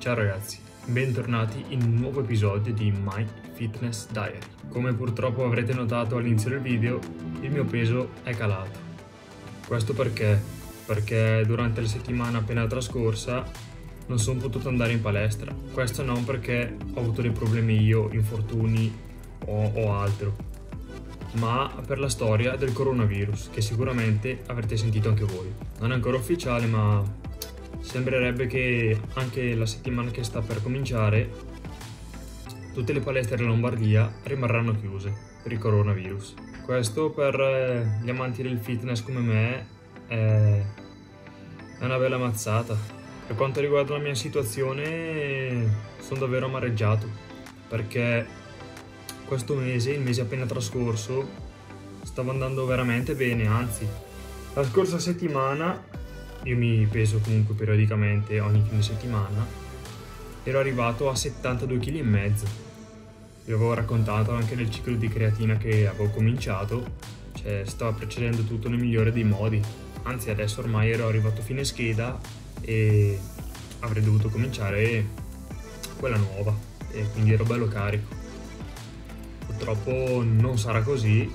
Ciao ragazzi, bentornati in un nuovo episodio di My Fitness Diary. Come purtroppo avrete notato all'inizio del video, il mio peso è calato. Questo perché? Perché durante la settimana appena trascorsa non sono potuto andare in palestra. Questo non perché ho avuto dei problemi io, infortuni o altro, ma per la storia del coronavirus, che sicuramente avrete sentito anche voi. Non è ancora ufficiale, ma sembrerebbe che anche la settimana che sta per cominciare tutte le palestre della Lombardia rimarranno chiuse per il coronavirus. Questo per gli amanti del fitness come me è una bella mazzata. Per quanto riguarda la mia situazione, sono davvero amareggiato, perché questo mese, il mese appena trascorso, stava andando veramente bene. Anzi, la scorsa settimana, io mi peso comunque periodicamente ogni fine settimana, ero arrivato a 72,5 kg. Vi avevo raccontato anche del ciclo di creatina che avevo cominciato, cioè stava procedendo tutto nel migliore dei modi. Anzi, adesso ormai ero arrivato a fine scheda e avrei dovuto cominciare quella nuova, e quindi ero bello carico. Purtroppo non sarà così,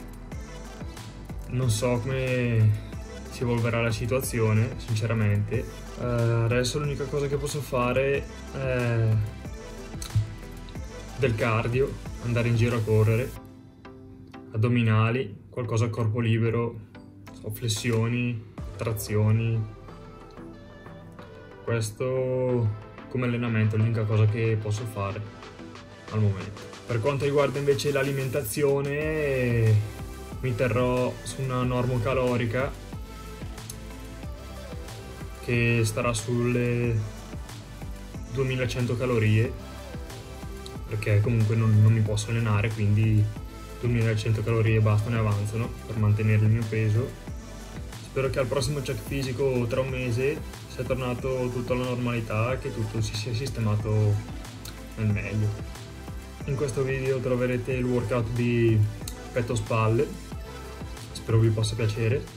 non so come si evolverà la situazione sinceramente. Adesso l'unica cosa che posso fare è del cardio, andare in giro a correre, addominali, qualcosa a corpo libero, flessioni, trazioni. Questo come allenamento è l'unica cosa che posso fare al momento. Per quanto riguarda invece l'alimentazione, mi terrò su una normocalorica che starà sulle 2100 calorie, perché comunque non mi posso allenare, quindi 2100 calorie bastano e avanzano per mantenere il mio peso. Spero che al prossimo check fisico tra un mese sia tornato tutto alla normalità e che tutto si sia sistemato nel meglio. In questo video troverete il workout di petto spalle, spero vi possa piacere.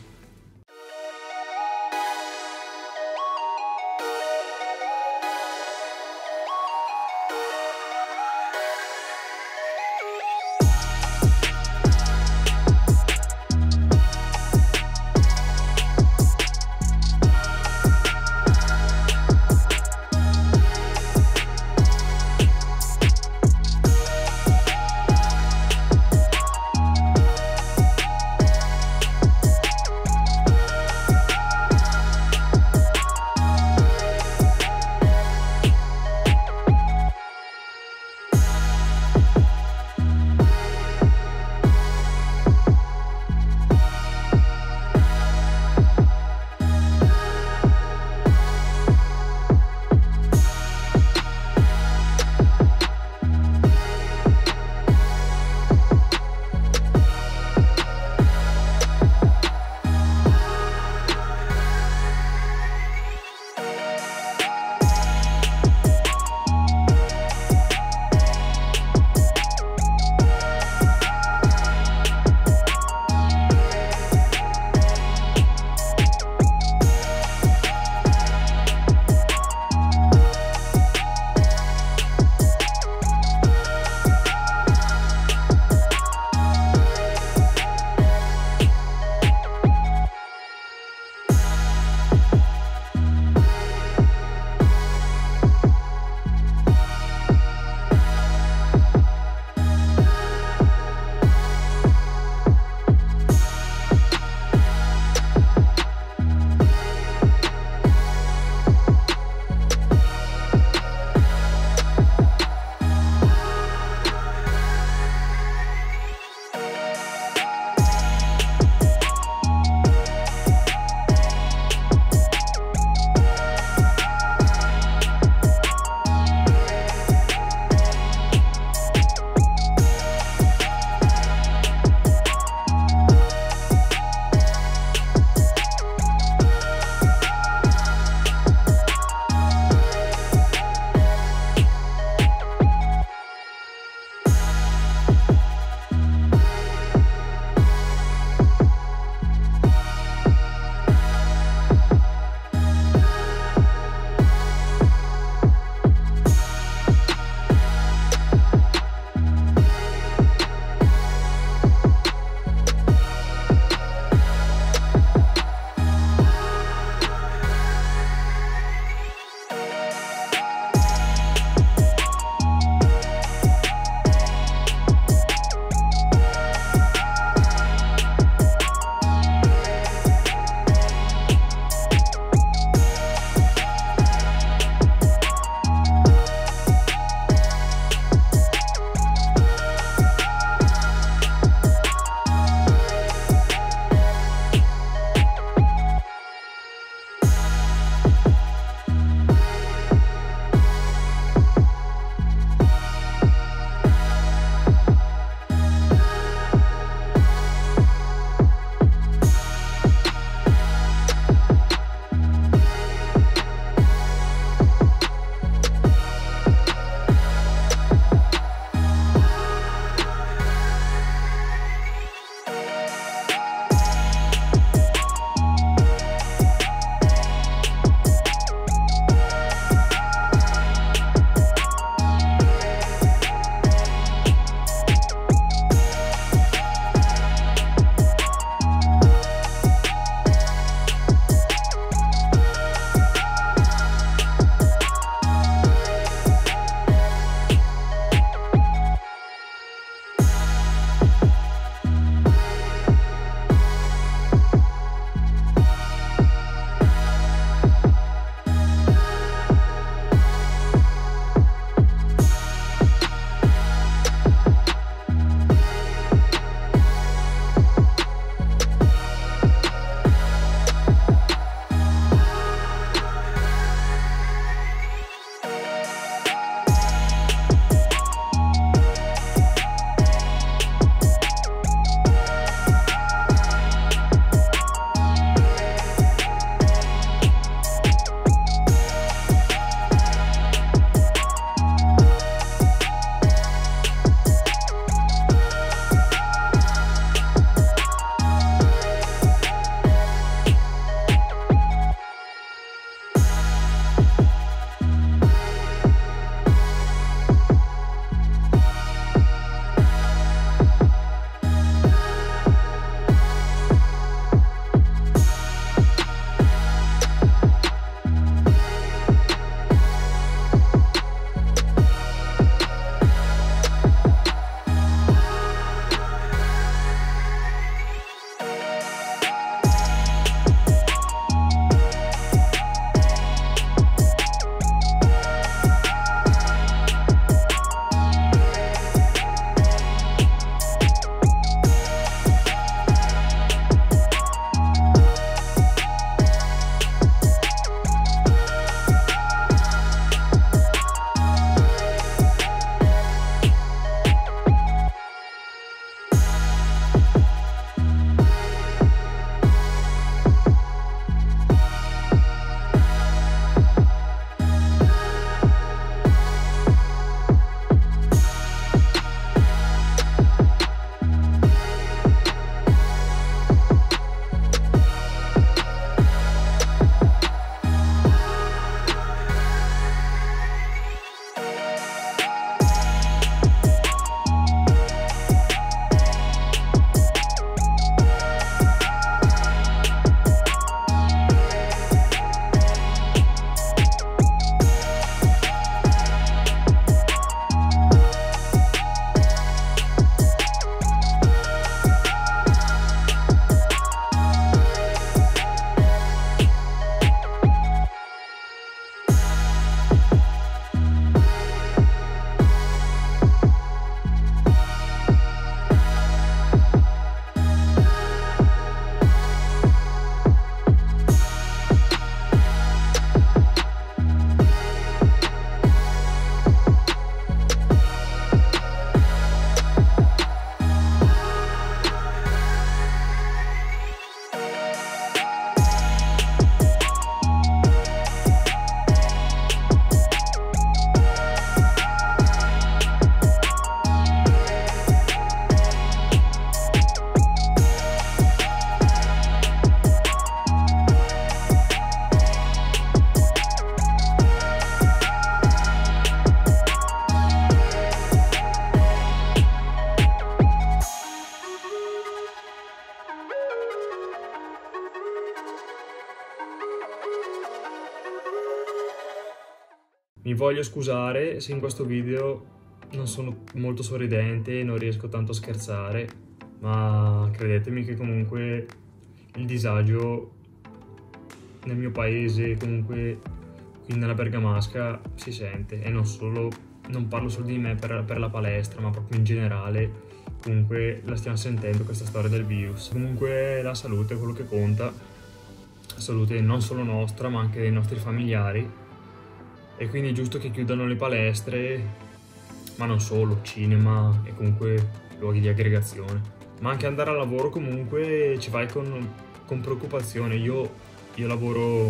Mi voglio scusare se in questo video non sono molto sorridente e non riesco tanto a scherzare, ma credetemi che comunque il disagio nel mio paese, comunque qui nella Bergamasca, si sente, e non parlo solo di me per la palestra, ma proprio in generale. Comunque la stiamo sentendo questa storia del virus. Comunque la salute è quello che conta, la salute non solo nostra ma anche dei nostri familiari, e quindi è giusto che chiudano le palestre, ma non solo, cinema e comunque luoghi di aggregazione. Ma anche andare al lavoro comunque ci vai con preoccupazione. Io lavoro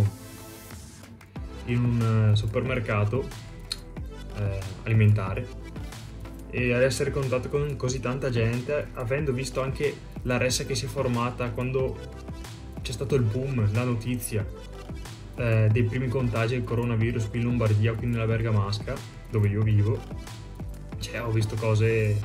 in un supermercato alimentare, e ad essere in contatto con così tanta gente, avendo visto anche la ressa che si è formata quando c'è stato il boom, la notizia dei primi contagi del coronavirus qui in Lombardia, qui nella Bergamasca, dove io vivo, cioè ho visto cose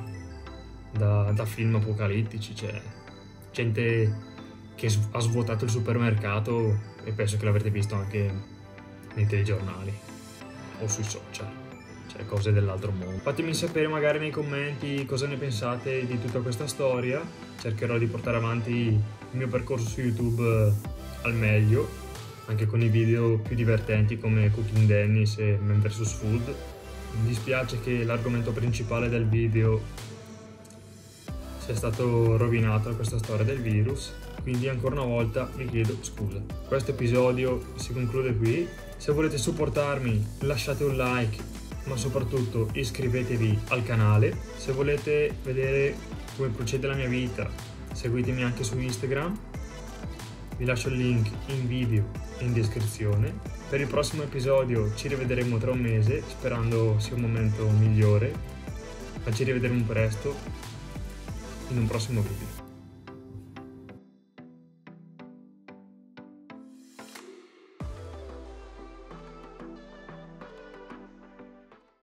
da film apocalittici, cioè gente che ha svuotato il supermercato, e penso che l'avrete visto anche nei telegiornali o sui social. Cioè cose dell'altro mondo. Fatemi sapere magari nei commenti cosa ne pensate di tutta questa storia. Cercherò di portare avanti il mio percorso su YouTube al meglio, anche con i video più divertenti come Cooking Dennis e Men vs Food. Mi dispiace che l'argomento principale del video sia stato rovinato da questa storia del virus, quindi ancora una volta vi chiedo scusa. Questo episodio si conclude qui. Se volete supportarmi lasciate un like, ma soprattutto iscrivetevi al canale. Se volete vedere come procede la mia vita, seguitemi anche su Instagram, vi lascio il link in video e in descrizione. Per il prossimo episodio ci rivedremo tra un mese, sperando sia un momento migliore, ma ci rivedremo presto in un prossimo video.